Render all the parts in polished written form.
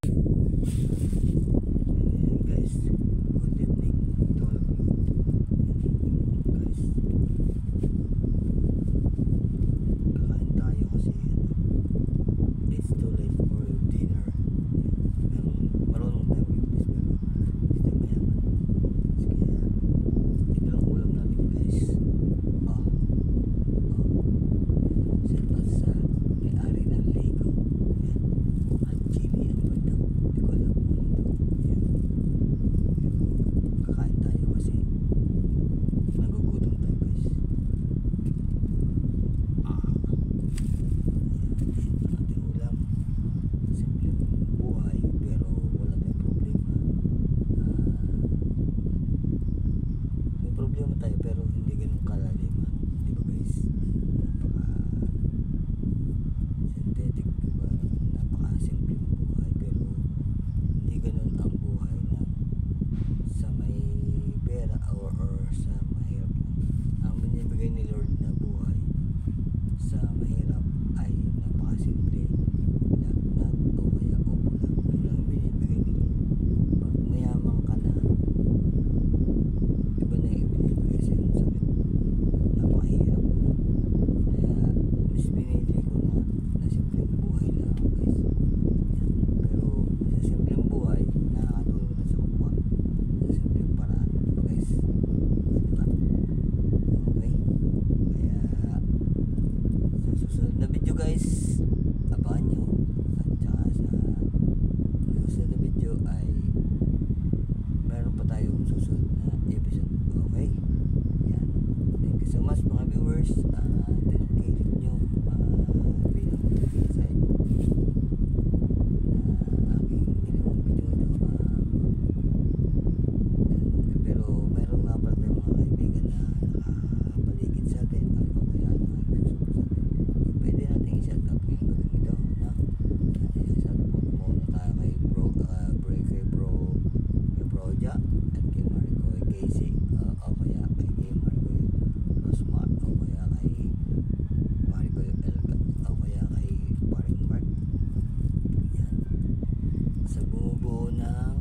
Guys, good evening to all of you. Guys, kakain tayo kasi it's too late for dinner. Marunong tayo mag-English pero hindi tayo mayaman. Kaya ito lang ulam natin guys. Shout out sa may-ari ng Lego. At chili, ano ba ito? Hindi ko alam kung ano ito. Kakain tayo kasi nagugutom tayo guys. Ito natin ulam. Simpleng buhay pero wala tayong problema. May problema tayo pero hindi ganun kalalim. Di ba guys? Synthetic, diba? Napaka-simpleng buhay pero hindi ganun ang buhay ng sa may pera or sa mahirap. Ang binibigay ni Lord na buhay sa mahirap ay napakasimple, lagnat o kaya ubo lang. Yun ang binibigay ni Lord. Pag mayaman ka na, iba na yung binibigay sa iyong sakit. Napakahirap na. Kaya mas pinili ko na simpleng buhay lang ako guys. Pero sa simpleng buhay, nakakatulong na sa kapwa sa simpleng paraan. Diba guys? Diba? Okay? Kaya sa susunod na video guys, abangan nyo. At saka sa susunod na video ay meron pa tayong susunod na episode. Okay? Yan. Thank you so much mga viewers. Tinangkilik nyo bilang inside na aking ginawang video ito. Pero meron nga pala tayong mga kaibigan na nakapaligid sa atin o kaya nagsusupport sa atin. Pwede natin i-shout out ngayong gawin ito. I-shout out muna tayo kay bro Ja at kay Maricoy Casey o kaya kay Maricoy Rosmar o kaya kay Maricoy Elga o kaya kay Paring Mark. Yan. Sa bumubuo ng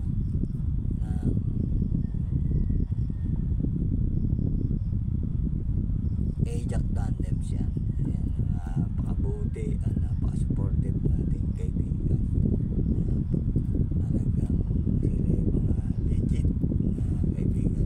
Ajax Tandems yan. Yan. Napakabuti at napaka-supportive nating kaibigan. Talagang sila yung mga legit na kaibigan.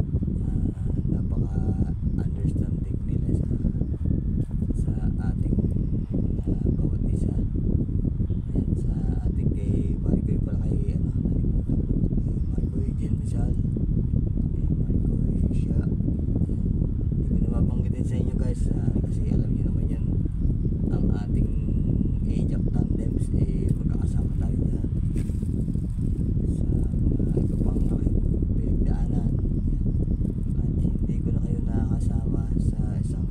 Napaka-understanding nila sa ating bawat isa. Ayan, sa ating kay Maricoy pala kay nalimutan ko. Kay Maricoy Jean Misal. Kay Maricoy siya. Hindi ko na mabanggitin sa inyo guys kasi alam niyo naman yan. Ang ating Ajax Tandems magkakasama tayo dyan sa mga iba pang aking pinagdaanan. At hindi ko na kayo nakakasama sa isang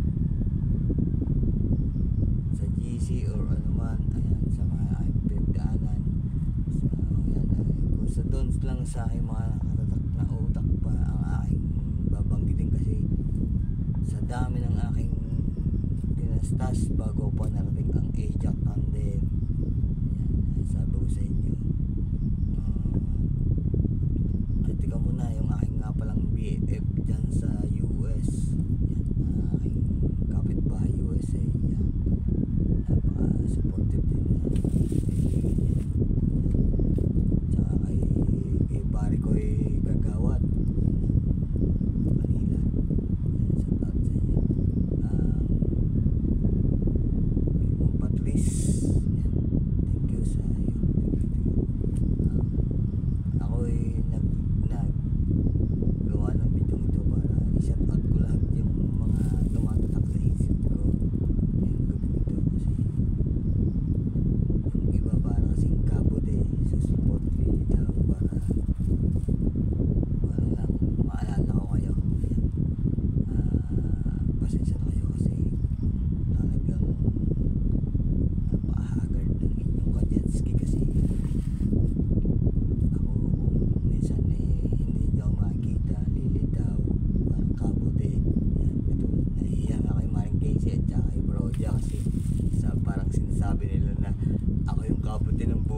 sa GC or ano man. Ayan, sa mga aking pinagdaanan. Kung sa doon lang sa aking mga nakatatak na utak pa ang aking babanggitin kasi sa dami ng aking kinastas bago pa narating ang Ajax Tandem. Ayan, sabi ko sa inyo. Tika muna yung aking nga palang BFF dyan sa US. Yan, aking kapitbahay USA. Yan. Napaka-supportive din na kaibigan niya. Tsaka kay pare ko Gagawat Manila. Yan, shout out sa inyo. Kay Ma'am Patrice. Yan.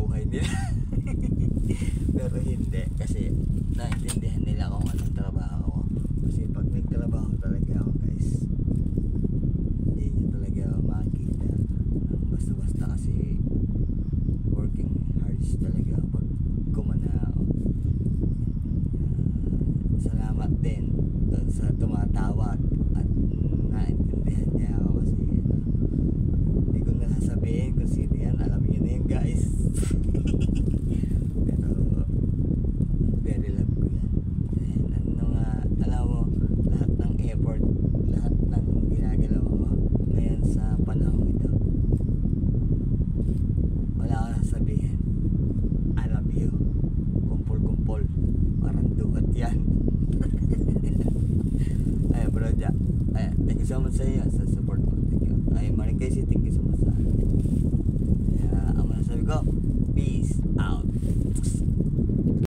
buhay nila. Pero hindi, kasi naintindihan nila kung anong trabaho ko. Kasi pag nagtrabaho talaga ako guys, hindi nyo talaga makikita ng basta-basta, kasi working hard talaga pag kumana ako. Salamat din doon sa tumatawag at naintindihan niya ako, kasi hindi ko na sasabihin kung sino yan, alam niyo na yun guys. Pero very love ko yan. And ano nga, alam mo, lahat ng effort, lahat ng ginagalawa mo ngayon sa panahon ito, wala ko na sabihin, I love you. Kumpol-kumpol, parang duhat yan. Ay bro, ay, thank you so much sa iyo sa support mo. Thank you. Ay Marikay, thank you so much sa akin. Kaya ang masasabi ko,